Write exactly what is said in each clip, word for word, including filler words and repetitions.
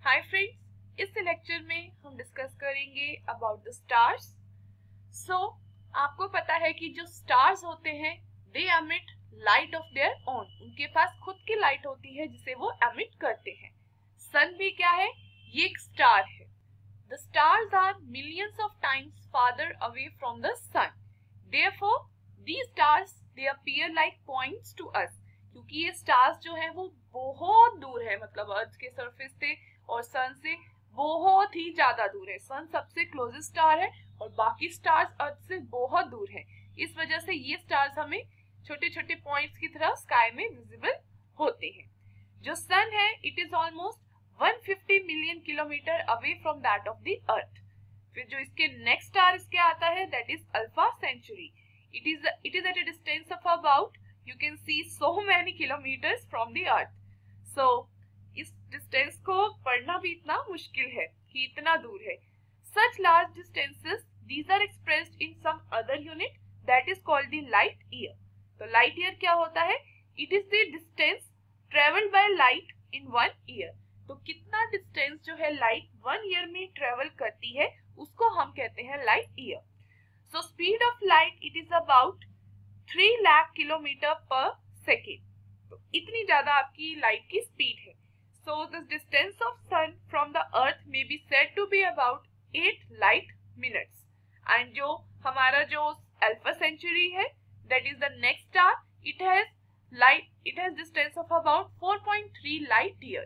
Hi friends, इस lecture में हम डिस्कस करेंगे अबाउट द स्टार्स। सो आपको पता है कि जो स्टार्स होते हैं they emit light of their own, उनके पास खुद की लाइट होती है जिसे वो एमिट करते हैं। सन भी क्या है? ये एक स्टार है। The stars are millions of times farther away from the sun, therefore these stars they appear like points to us. क्योंकि ये स्टार्स जो है वो बहुत दूर है, मतलब अर्थ के सरफेस से और सन से बहुत ही ज्यादा दूर है। सन सबसे क्लोजेस्ट स्टार है और बाकी स्टार्स अर्थ से बहुत दूर है। इस वजह से ये स्टार्स हमें छोटे छोटे पॉइंट्स की तरह स्काई में विजिबल होते हैं। जो सन है इट इज ऑलमोस्ट एक सौ पचास million kilometre away from that of the earth. फिर जो इसके नेक्स्ट स्टार इसके आता है that is Alpha Centauri. It is it is at a distance of about you can see so many kilometres from the earth. So इस distance को पढ़ना भी इतना मुश्किल है कि इतना दूर है। Such large distances, these are expressed in some other unit that is called the light year. तो light year क्या होता है? It is the distance traveled by light in one year. तो कितना डिस्टेंस जो है लाइट वन ईयर में travel करती है उसको हम कहते हैं light year. So speed of light it is about three lakh kilometre per second. तो इतनी ज्यादा आपकी लाइट की स्पीड है। So the distance of sun from the earth may be said to be about eight light minutes. And जो हमारा जो alpha century है, that is the next star, it has light, it has distance of about four point three light years.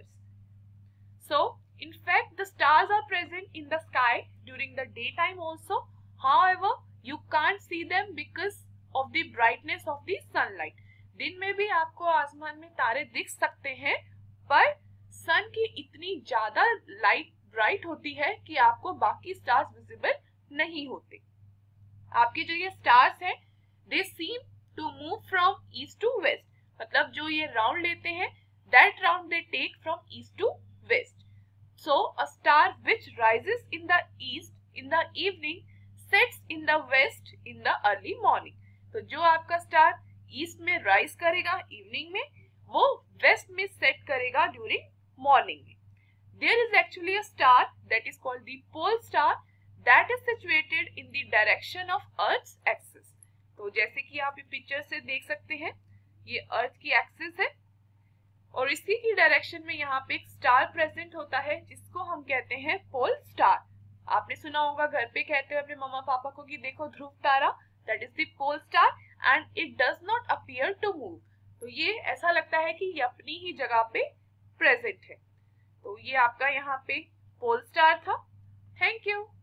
So in fact the stars are present in the sky during the daytime also. However, you can't see them because of the brightness of the sunlight. दिन में भी आपको आसमान में तारे दिख सकते हैं, पर सन की इतनी ज्यादा लाइट ब्राइट होती है कि आपको बाकी स्टार्स विजिबल नहीं होते। आपके जो ये स्टार्स हैं they seem to move from east to west, मतलब जो ये राउंड लेते हैं that round they take from east to west. So a star which rises in the east in the evening sets in the west in the early morning. तो जो आपका star east में rise करेगा evening में, वो west में set करेगा during morning. There is actually a star that is called the pole star that is situated in the direction of Earth's axis. तो जैसे कि आप ये पिक्चर से देख सकते हैं ये अर्थ की एक्सिस है और इसी की डायरेक्शन में यहाँ पे एक स्टार प्रेजेंट होता है जिसको हम कहते हैं पोल स्टार। आपने सुना होगा घर पे कहते हुए अपने मम्मा पापा को कि देखो ध्रुव तारा, that is the pole star and it does not appear to move. तो ये ऐसा लगता है कि ये अपनी ही जगह पे प्रेजेंट है। तो ये आपका यहाँ पे पोल स्टार था। Thank you.